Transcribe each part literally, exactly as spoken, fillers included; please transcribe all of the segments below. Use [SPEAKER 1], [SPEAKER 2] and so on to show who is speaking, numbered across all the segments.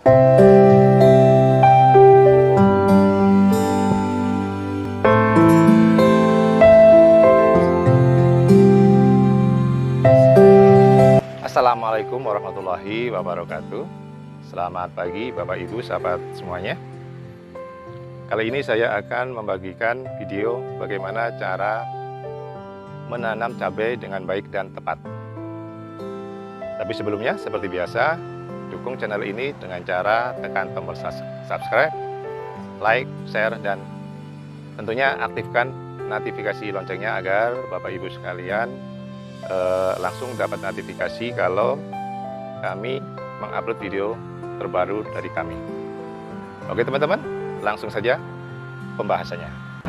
[SPEAKER 1] Assalamualaikum warahmatullahi wabarakatuh. Selamat pagi Bapak Ibu sahabat semuanya. Kali ini saya akan membagikan video bagaimana cara menanam cabai dengan baik dan tepat. Tapi sebelumnya, seperti biasa, dukung channel ini dengan cara tekan tombol subscribe, like, share, dan tentunya aktifkan notifikasi loncengnya agar Bapak Ibu sekalian eh, langsung dapat notifikasi kalau kami mengupload video terbaru dari kami. Oke teman-teman, langsung saja pembahasannya.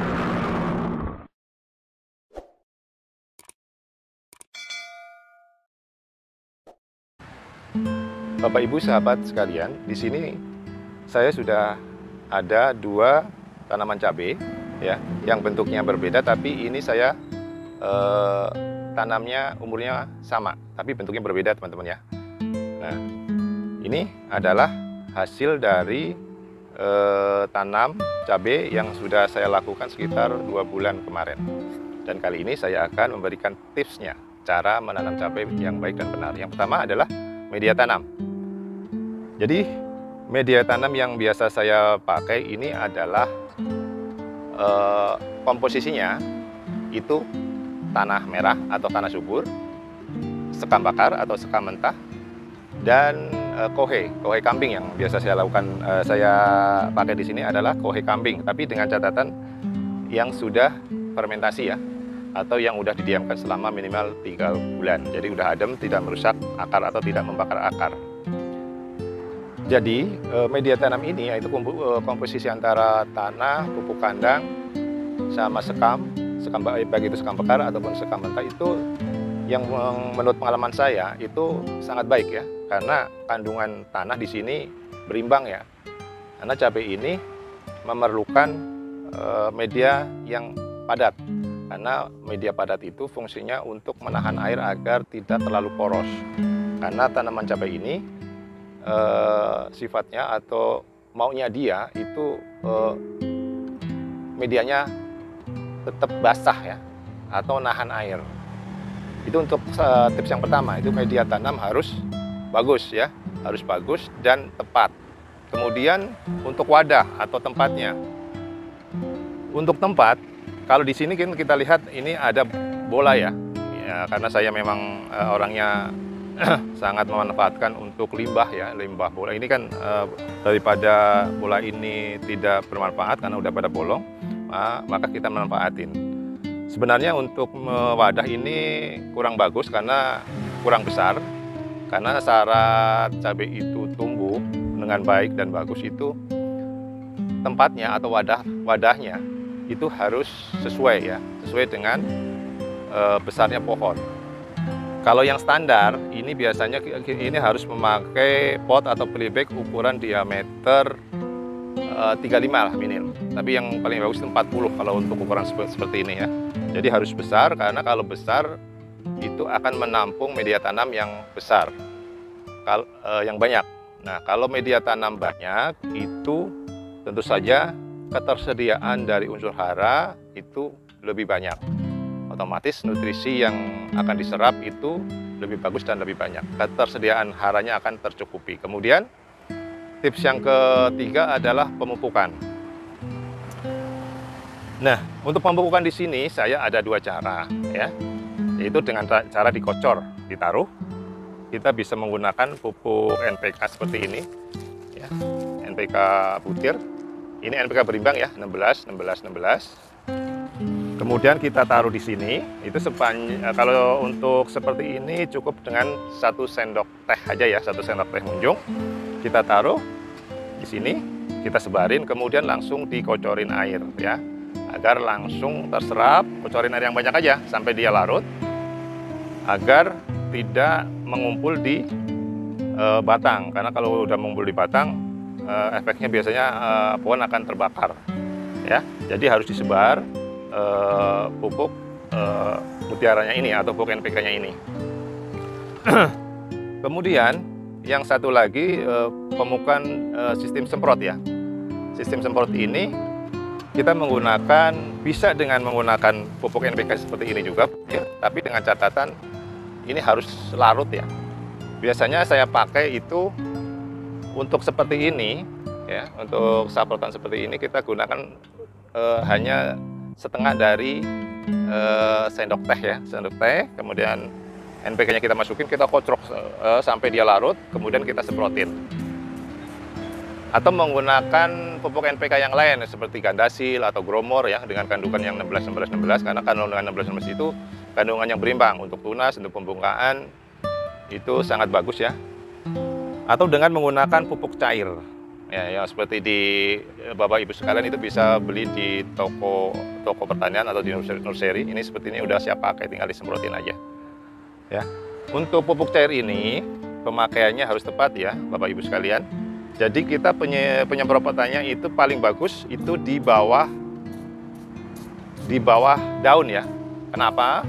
[SPEAKER 1] Bapak Ibu sahabat sekalian, di sini saya sudah ada dua tanaman cabai ya, yang bentuknya berbeda, tapi ini saya eh, tanamnya umurnya sama, tapi bentuknya berbeda teman-teman ya. Nah, ini adalah hasil dari eh, tanam cabai yang sudah saya lakukan sekitar dua bulan kemarin. Dan kali ini saya akan memberikan tipsnya, cara menanam cabai yang baik dan benar. Yang pertama adalah media tanam. Jadi media tanam yang biasa saya pakai ini adalah eh, komposisinya itu tanah merah atau tanah subur, sekam bakar atau sekam mentah, dan e, kohe, kohe kambing yang biasa saya lakukan, e, saya pakai di sini adalah kohe kambing, tapi dengan catatan yang sudah fermentasi ya, atau yang sudah didiamkan selama minimal tiga bulan. Jadi udah adem, tidak merusak akar atau tidak membakar akar. Jadi e, media tanam ini yaitu komposisi antara tanah, pupuk kandang, sama sekam. Sekam, baik itu sekam bakar ataupun sekam mentah, itu yang menurut pengalaman saya itu sangat baik ya, karena kandungan tanah di sini berimbang ya. Karena cabai ini memerlukan e, media yang padat, karena media padat itu fungsinya untuk menahan air agar tidak terlalu poros. Karena tanaman cabai ini e, sifatnya atau maunya dia itu e, medianya tetap basah ya, atau nahan air. Itu untuk uh, tips yang pertama, itu media tanam harus bagus ya, harus bagus dan tepat. Kemudian untuk wadah atau tempatnya. Untuk tempat, kalau di sini kan kita lihat ini ada bola ya, ya karena saya memang uh, orangnya sangat memanfaatkan untuk limbah ya, limbah bola ini kan uh, daripada bola ini tidak bermanfaat karena udah pada bolong, maka kita manfaatin. Sebenarnya untuk wadah ini kurang bagus karena kurang besar, karena syarat cabai itu tumbuh dengan baik dan bagus itu tempatnya atau wadah wadahnya itu harus sesuai ya, sesuai dengan e, besarnya pohon. Kalau yang standar ini biasanya ini harus memakai pot atau polybag ukuran diameter tiga puluh lima lah minim, tapi yang paling bagus itu empat puluh kalau untuk ukuran seperti ini ya. Jadi harus besar, karena kalau besar itu akan menampung media tanam yang besar, kal eh, yang banyak. Nah, kalau media tanam banyak itu tentu saja ketersediaan dari unsur hara itu lebih banyak, otomatis nutrisi yang akan diserap itu lebih bagus dan lebih banyak, ketersediaan haranya akan tercukupi. Kemudian tips yang ketiga adalah pemupukan. Nah, untuk pemupukan di sini saya ada dua cara ya, yaitu dengan cara dikocor, ditaruh. Kita bisa menggunakan pupuk N P K seperti ini, ya, N P K butir. Ini N P K berimbang ya, enam belas, enam belas, enam belas. Kemudian kita taruh di sini. Itu sepanjang, kalau untuk seperti ini cukup dengan satu sendok teh aja ya, satu sendok teh munjung. Kita taruh di sini, kita sebarin, kemudian langsung dikocorin air ya, agar langsung terserap. Kocorin air yang banyak aja sampai dia larut, agar tidak mengumpul di e, batang. Karena kalau udah mengumpul di batang, e, efeknya biasanya e, pohon akan terbakar ya. Jadi harus disebar e, pupuk e, mutiaranya ini atau pupuk N P K-nya ini. Kemudian yang satu lagi eh, pemupukan eh, sistem semprot ya. Sistem semprot ini kita menggunakan, bisa dengan menggunakan pupuk N P K seperti ini juga, ya, tapi dengan catatan ini harus larut ya. Biasanya saya pakai itu untuk seperti ini, ya, untuk semprotan seperti ini kita gunakan eh, hanya setengah dari eh, sendok teh ya, sendok teh, kemudian N P K-nya kita masukin, kita kocrok eh, sampai dia larut, kemudian kita semprotin. Atau menggunakan pupuk N P K yang lain seperti Gandasil atau Gromor ya dengan kandungan yang enam belas enam belas enam belas, karena kandungan enam belas enam belas itu kandungan yang berimbang untuk tunas, untuk pembungkaan itu sangat bagus ya. Atau dengan menggunakan pupuk cair ya, yang seperti di Bapak Ibu sekalian itu bisa beli di toko toko pertanian atau di nursery. Ini seperti ini udah siap pakai, tinggal disemprotin aja ya. Untuk pupuk cair ini pemakaiannya harus tepat ya Bapak Ibu sekalian. Jadi kita penyemprotannya itu paling bagus itu di bawah di bawah daun ya. Kenapa?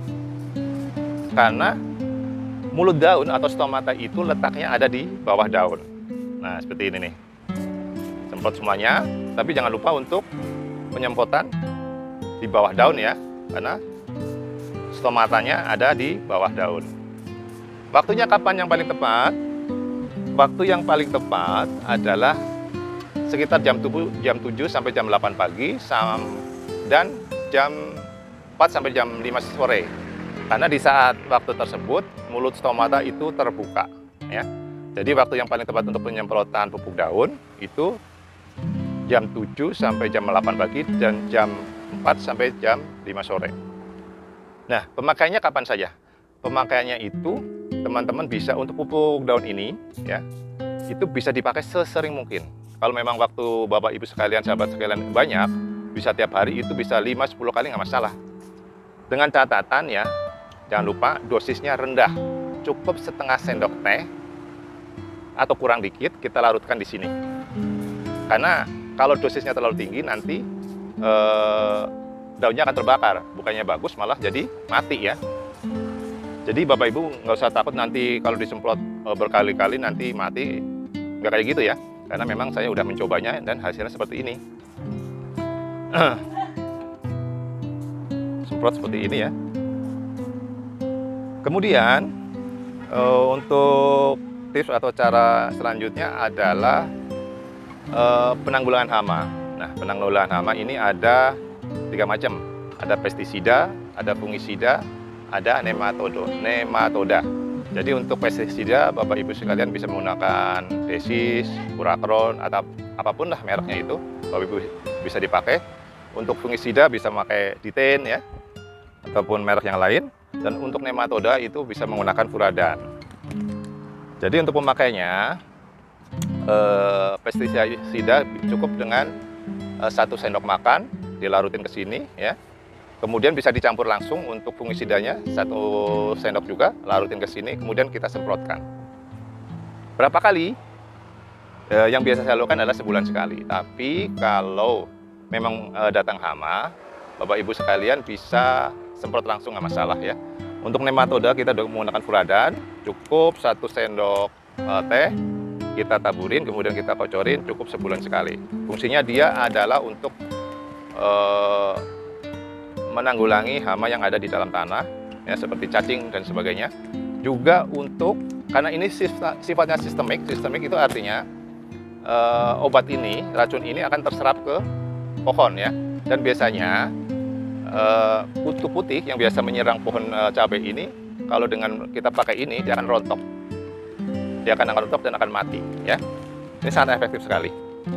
[SPEAKER 1] Karena mulut daun atau stomata itu letaknya ada di bawah daun. Nah, seperti ini nih. Semprot semuanya, tapi jangan lupa untuk penyemprotan di bawah daun ya, karena stomatanya ada di bawah daun. Waktunya kapan yang paling tepat? Waktu yang paling tepat adalah sekitar jam tujuh sampai jam delapan pagi dan jam empat sampai jam lima sore. Karena di saat waktu tersebut mulut stomata itu terbuka ya. Jadi waktu yang paling tepat untuk penyemprotan pupuk daun itu jam tujuh sampai jam delapan pagi dan jam empat sampai jam lima sore. Nah, pemakaiannya kapan saja? Pemakaiannya itu teman-teman bisa untuk pupuk daun ini ya, itu bisa dipakai sesering mungkin. Kalau memang waktu Bapak Ibu sekalian, sahabat sekalian banyak, bisa tiap hari itu bisa lima sampai sepuluh kali nggak masalah. Dengan catatan ya, jangan lupa dosisnya rendah. Cukup setengah sendok teh atau kurang dikit kita larutkan di sini. Karena kalau dosisnya terlalu tinggi nanti eh, daunnya akan terbakar. Bukannya bagus malah jadi mati ya. Jadi Bapak Ibu nggak usah takut nanti kalau disemprot berkali-kali nanti mati, nggak kayak gitu ya. Karena memang saya udah mencobanya dan hasilnya seperti ini. Semprot seperti ini ya. Kemudian untuk tips atau cara selanjutnya adalah penanggulangan hama. Nah, penanggulangan hama ini ada tiga macam. Ada pestisida, ada fungisida, ada nematodo, nematoda. Jadi untuk pestisida Bapak Ibu sekalian bisa menggunakan Desis, Purakron atau apapun lah mereknya itu Bapak Ibu bisa dipakai. Untuk fungisida bisa memakai Diten ya ataupun merek yang lain, dan untuk nematoda itu bisa menggunakan Furadan. Jadi untuk pemakainya eh, pestisida cukup dengan eh, satu sendok makan dilarutin ke sini ya. Kemudian bisa dicampur langsung untuk fungisidanya, satu sendok juga, larutin ke sini, kemudian kita semprotkan. Berapa kali? E, yang biasa saya lakukan adalah sebulan sekali. Tapi kalau memang e, datang hama, Bapak Ibu sekalian bisa semprot langsung, nggak masalah ya. Untuk nematoda kita menggunakan Furadan, cukup satu sendok e, teh, kita taburin, kemudian kita kocorin, cukup sebulan sekali. Fungsinya dia adalah untuk e, menanggulangi hama yang ada di dalam tanah ya, seperti cacing dan sebagainya. Juga untuk, karena ini sifatnya sistemik, sistemik itu artinya e, obat ini, racun ini akan terserap ke pohon ya. Dan biasanya e, kutu putih yang biasa menyerang pohon e, cabai ini, kalau dengan kita pakai ini dia akan rontok. Dia akan rontok dan akan mati ya. Ini sangat efektif sekali.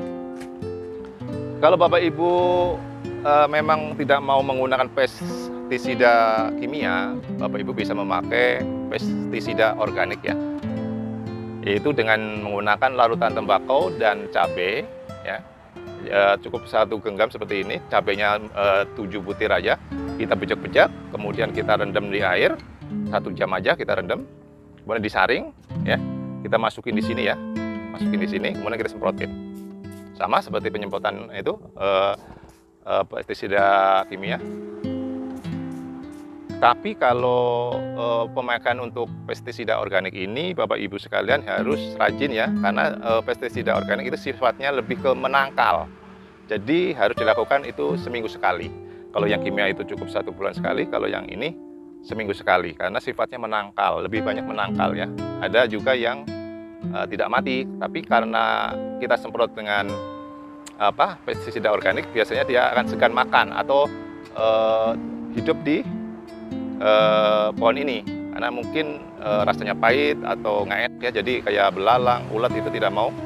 [SPEAKER 1] Kalau Bapak Ibu Uh, memang tidak mau menggunakan pestisida kimia, Bapak Ibu bisa memakai pestisida organik ya. Yaitu dengan menggunakan larutan tembakau dan cabai ya. E, cukup satu genggam seperti ini, cabainya e, tujuh butir aja. Kita bejek-bejek, kemudian kita rendam di air, satu jam aja kita rendam. Kemudian disaring ya. Kita masukin di sini ya. Masukin di sini, kemudian kita semprotin. Sama seperti penyemprotan itu e, pestisida kimia. Tapi kalau uh, pemakaian untuk pestisida organik ini, Bapak Ibu sekalian harus rajin ya, karena uh, pestisida organik itu sifatnya lebih ke menangkal. Jadi harus dilakukan itu seminggu sekali. Kalau yang kimia itu cukup satu bulan sekali, kalau yang ini seminggu sekali, karena sifatnya menangkal, lebih banyak menangkal ya. Ada juga yang uh, tidak mati, tapi karena kita semprot dengan apa pestisida organik, biasanya dia akan segan makan atau uh, hidup di Uh, pohon ini, karena mungkin uh, rasanya pahit atau nggak enak ya, jadi kayak belalang, ulat itu tidak mau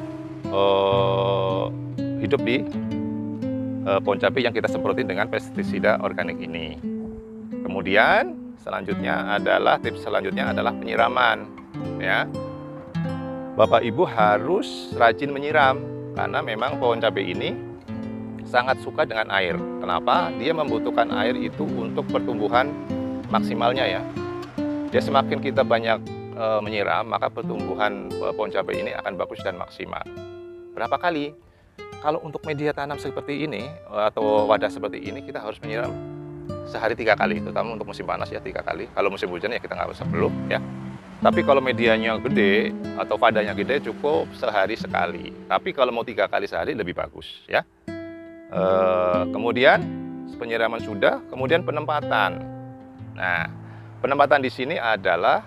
[SPEAKER 1] uh, hidup di uh, pohon cabai yang kita semprotin dengan pestisida organik ini. Kemudian selanjutnya adalah tips selanjutnya adalah penyiraman ya. Bapak Ibu harus rajin menyiram, karena memang pohon cabai ini sangat suka dengan air. Kenapa? Dia membutuhkan air itu untuk pertumbuhan maksimalnya ya. Dia semakin kita banyak e, menyiram, maka pertumbuhan e, pohon cabai ini akan bagus dan maksimal. Berapa kali? Kalau untuk media tanam seperti ini e, atau wadah seperti ini, kita harus menyiram sehari tiga kali, terutama untuk musim panas ya tiga kali. Kalau musim hujan ya kita nggak usah perlu ya. Tapi kalau medianya gede atau wadahnya gede, cukup sehari sekali. Tapi kalau mau tiga kali sehari lebih bagus ya. E, kemudian penyiraman sudah, kemudian penempatan. Nah, penempatan di sini adalah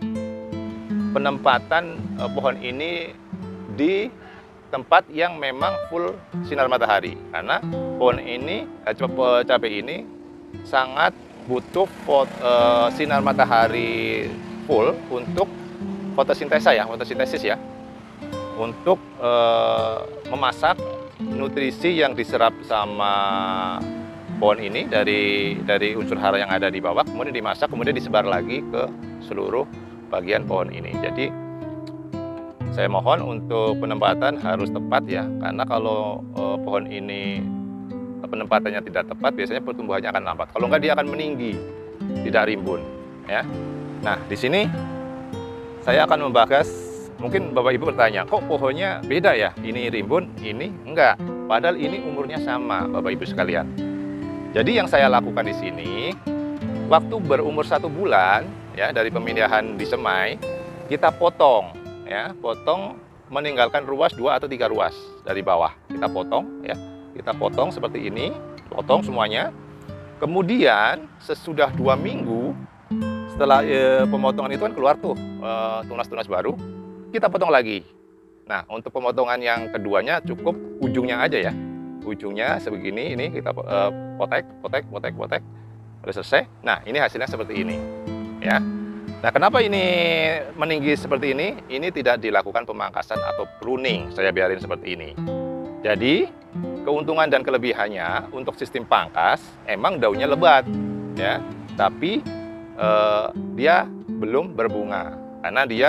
[SPEAKER 1] penempatan eh, pohon ini di tempat yang memang full sinar matahari, karena pohon ini, eh, cabai ini sangat butuh pot, eh, sinar matahari full untuk fotosintesa ya, fotosintesis ya, untuk eh, memasak nutrisi yang diserap sama pohon ini dari dari unsur hara yang ada di bawah, kemudian dimasak, kemudian disebar lagi ke seluruh bagian pohon ini. Jadi saya mohon untuk penempatan harus tepat ya, karena kalau eh, pohon ini penempatannya tidak tepat, biasanya pertumbuhannya akan lambat. Kalau enggak, dia akan meninggi, tidak rimbun ya. Nah, di sini saya akan membahas, mungkin Bapak Ibu bertanya, kok pohonnya beda ya? Ini rimbun, ini enggak. Padahal ini umurnya sama, Bapak Ibu sekalian. Jadi yang saya lakukan di sini, waktu berumur satu bulan ya dari pemindahan disemai, kita potong ya, potong meninggalkan ruas dua atau tiga ruas dari bawah. Kita potong ya, kita potong seperti ini, potong semuanya. Kemudian sesudah dua minggu setelah e, pemotongan itu kan keluar tuh tunas-tunas e, baru, kita potong lagi. Nah, untuk pemotongan yang keduanya cukup ujungnya aja ya. Ujungnya sebegini, ini kita uh, potek, potek, potek, potek, udah selesai. Nah, ini hasilnya seperti ini, ya. Nah, kenapa ini meninggi seperti ini? Ini tidak dilakukan pemangkasan atau pruning, saya biarin seperti ini. Jadi, keuntungan dan kelebihannya untuk sistem pangkas, emang daunnya lebat, ya. Tapi uh, dia belum berbunga, karena dia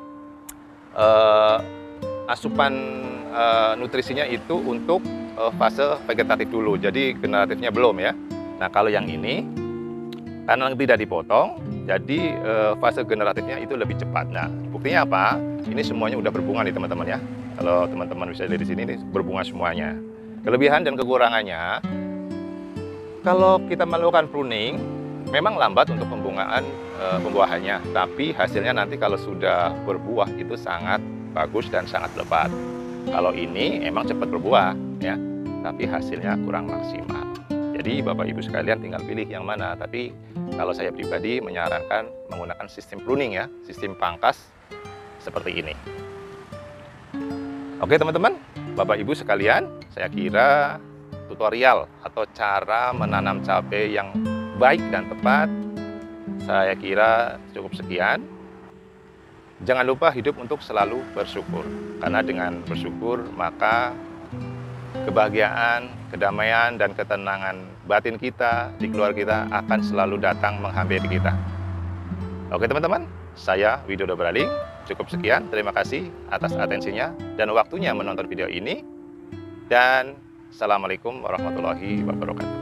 [SPEAKER 1] uh, asupan uh, nutrisinya itu untuk fase vegetatif dulu, jadi generatifnya belum ya. Nah, kalau yang ini karena tidak dipotong, jadi eh, fase generatifnya itu lebih cepat. Nah, buktinya apa? Ini semuanya udah berbunga nih teman-teman ya. Kalau teman-teman bisa lihat di sini nih, berbunga semuanya. Kelebihan dan kekurangannya, kalau kita melakukan pruning, memang lambat untuk pembungaan eh, pembuahannya, tapi hasilnya nanti kalau sudah berbuah itu sangat bagus dan sangat lebat. Kalau ini emang cepat berbuah ya, tapi hasilnya kurang maksimal. Jadi Bapak Ibu sekalian tinggal pilih yang mana. Tapi kalau saya pribadi menyarankan menggunakan sistem pruning ya, sistem pangkas seperti ini. Oke teman-teman, Bapak Ibu sekalian, saya kira tutorial atau cara menanam cabai yang baik dan tepat, saya kira cukup sekian. Jangan lupa hidup untuk selalu bersyukur, karena dengan bersyukur maka kebahagiaan, kedamaian, dan ketenangan batin kita, di keluarga kita akan selalu datang menghampiri kita. Oke teman-teman, saya Widodo Braling, cukup sekian, terima kasih atas atensinya dan waktunya menonton video ini, dan Assalamualaikum warahmatullahi wabarakatuh.